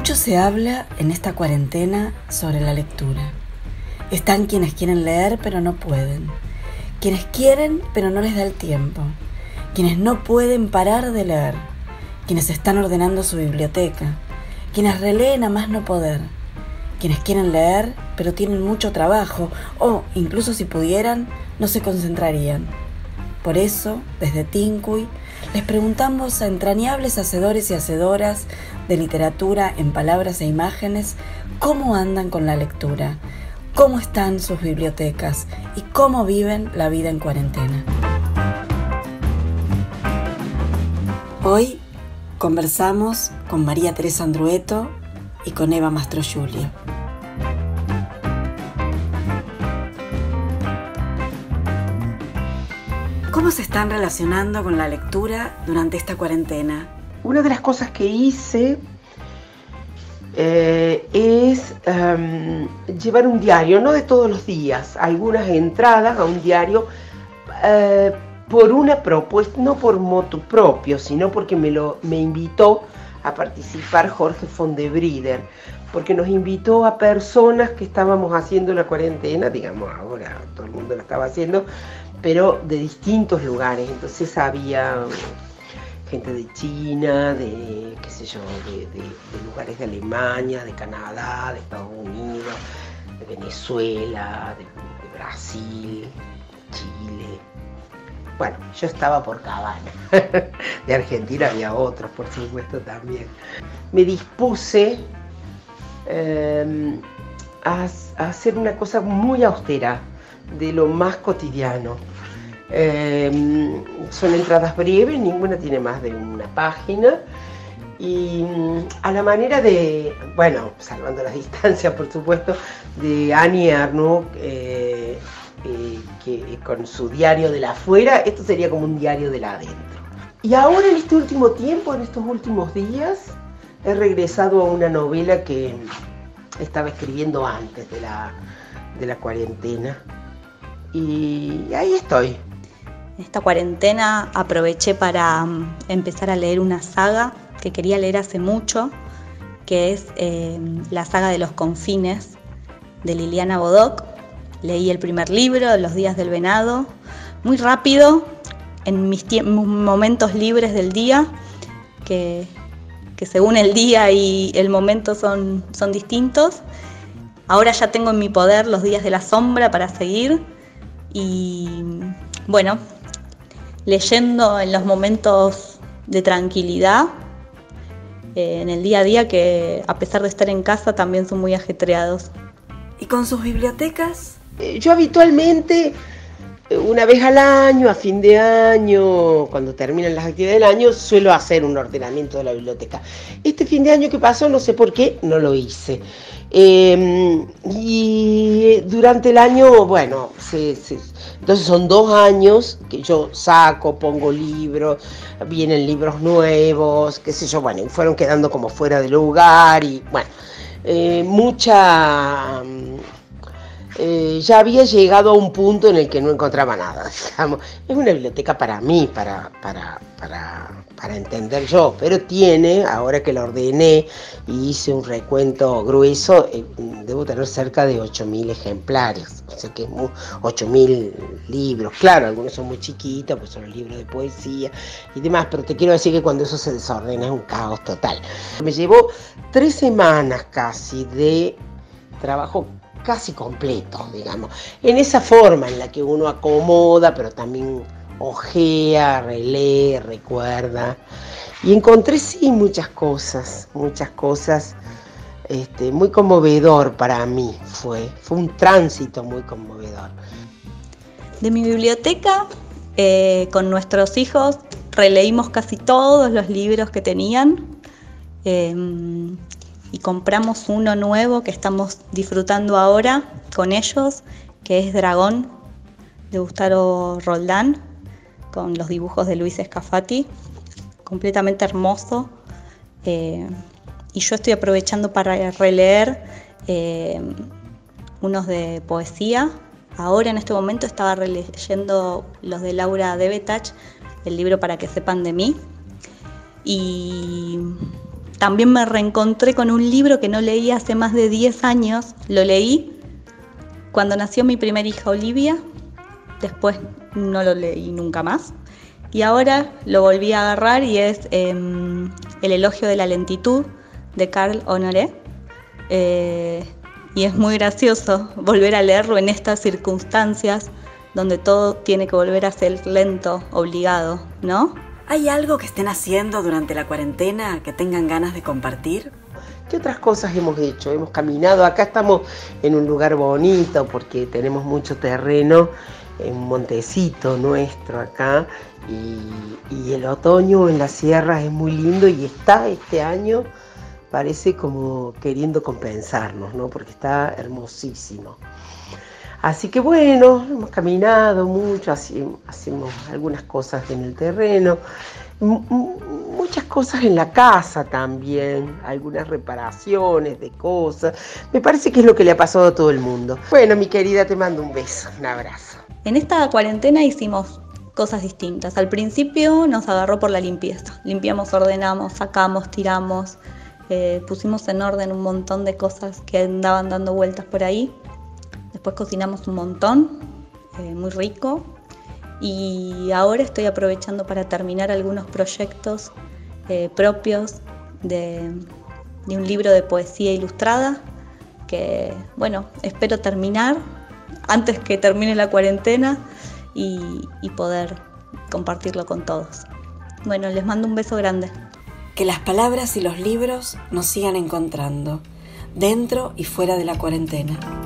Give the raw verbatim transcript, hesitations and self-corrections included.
Mucho se habla en esta cuarentena sobre la lectura. Están quienes quieren leer pero no pueden, quienes quieren pero no les da el tiempo, quienes no pueden parar de leer, quienes están ordenando su biblioteca, quienes releen a más no poder, quienes quieren leer pero tienen mucho trabajo o, incluso si pudieran, no se concentrarían. Por eso, desde Tincuy, les preguntamos a entrañables hacedores y hacedoras de literatura en palabras e imágenes cómo andan con la lectura, cómo están sus bibliotecas y cómo viven la vida en cuarentena. Hoy conversamos con María Teresa Andrueto y con Eva Mastrogiulio. ¿Cómo se están relacionando con la lectura durante esta cuarentena? Una de las cosas que hice eh, es um, llevar un diario, no de todos los días, algunas entradas a un diario eh, por una propuesta, no por motu propio, sino porque me, lo, me invitó a participar Jorge Fondebrider, porque nos invitó a personas que estábamos haciendo la cuarentena, digamos ahora todo el mundo la estaba haciendo, pero de distintos lugares. Entonces había gente de China, de qué sé yo, de, de, de lugares de Alemania, de Canadá, de Estados Unidos, de Venezuela, de, de Brasil, Chile. Bueno, yo estaba por Cabana. De Argentina había otros, por supuesto, también. Me dispuse eh, a, a hacer una cosa muy austera, de lo más cotidiano. Eh, son entradas breves, ninguna tiene más de una página, y a la manera de, bueno, salvando las distancias por supuesto, de Annie Ernaux, eh, eh, que con su diario de la afuera, esto sería como un diario de la adentro. Y ahora en este último tiempo, en estos últimos días, he regresado a una novela que estaba escribiendo antes de la, de la cuarentena, y ahí estoy. Esta cuarentena aproveché para um, empezar a leer una saga que quería leer hace mucho, que es eh, la saga de los confines de Liliana Bodoc. Leí el primer libro, Los días del venado, muy rápido, en mis momentos libres del día, que, que según el día y el momento son, son distintos. Ahora ya tengo en mi poder Los días de la sombra para seguir y bueno, leyendo en los momentos de tranquilidad, eh, en el día a día, que a pesar de estar en casa también son muy ajetreados. ¿Y con sus bibliotecas? Eh, yo habitualmente, una vez al año, a fin de año, cuando terminan las actividades del año, suelo hacer un ordenamiento de la biblioteca. Este fin de año que pasó, no sé por qué, no lo hice. Eh, y durante el año, bueno, se, se, entonces son dos años que yo saco, pongo libros, vienen libros nuevos, qué sé yo, bueno, y fueron quedando como fuera de lugar y bueno, eh, mucha... Eh, ya había llegado a un punto en el que no encontraba nada, digamos. Es una biblioteca para mí, para, para, para, para entender yo, pero tiene, ahora que la ordené y hice un recuento grueso, eh, debo tener cerca de ocho mil ejemplares, o sea que ocho mil libros. Claro, algunos son muy chiquitos, pues son libros de poesía y demás, pero te quiero decir que cuando eso se desordena es un caos total. Me llevó tres semanas casi de trabajo casi completo, digamos, en esa forma en la que uno acomoda, pero también ojea, relee, recuerda, y encontré sí muchas cosas, muchas cosas, este, muy conmovedor para mí fue, fue un tránsito muy conmovedor. De mi biblioteca, eh, con nuestros hijos, releímos casi todos los libros que tenían, eh, y compramos uno nuevo que estamos disfrutando ahora con ellos, que es Dragón, de Gustavo Roldán, con los dibujos de Luis Scafati, completamente hermoso. Eh, y yo estoy aprovechando para releer eh, unos de poesía. Ahora en este momento estaba releyendo los de Laura Debetach, el libro Para que sepan de mí. Y también me reencontré con un libro que no leí hace más de diez años. Lo leí cuando nació mi primera hija Olivia, después no lo leí nunca más. Y ahora lo volví a agarrar y es eh, El elogio de la lentitud de Carl Honoré. Eh, y es muy gracioso volver a leerlo en estas circunstancias donde todo tiene que volver a ser lento, obligado, ¿no? ¿Hay algo que estén haciendo durante la cuarentena que tengan ganas de compartir? ¿Qué otras cosas hemos hecho? Hemos caminado, acá estamos en un lugar bonito porque tenemos mucho terreno, en un montecito nuestro acá, y, y el otoño en las sierras es muy lindo y está este año, parece como queriendo compensarnos, ¿no? Porque está hermosísimo. Así que bueno, hemos caminado mucho, hacemos, hacemos algunas cosas en el terreno, m- muchas cosas en la casa también, algunas reparaciones de cosas. Me parece que es lo que le ha pasado a todo el mundo. Bueno, mi querida, te mando un beso, un abrazo. En esta cuarentena hicimos cosas distintas. Al principio nos agarró por la limpieza. Limpiamos, ordenamos, sacamos, tiramos, eh, pusimos en orden un montón de cosas que andaban dando vueltas por ahí. Después cocinamos un montón, eh, muy rico. Y ahora estoy aprovechando para terminar algunos proyectos eh, propios de, de un libro de poesía ilustrada que, bueno, espero terminar antes que termine la cuarentena y, y poder compartirlo con todos. Bueno, les mando un beso grande. Que las palabras y los libros nos sigan encontrando, dentro y fuera de la cuarentena.